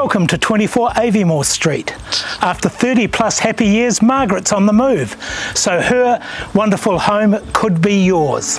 Welcome to 24 Aviemore Street. After 30 plus happy years, Margaret's on the move, so her wonderful home could be yours.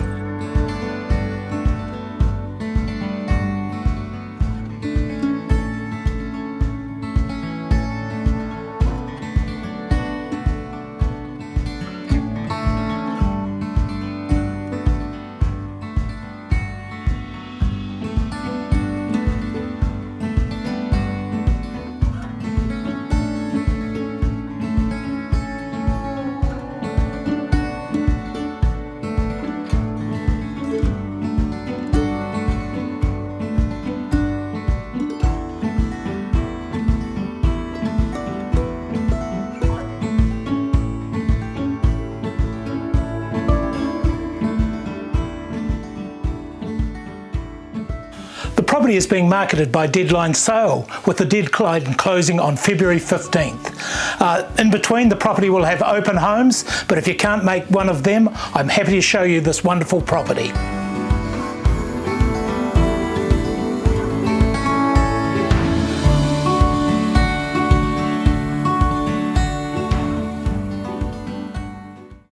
The property is being marketed by deadline sale, with the deadline closing on February 15th. In between, the property will have open homes, but if you can't make one of them, I'm happy to show you this wonderful property.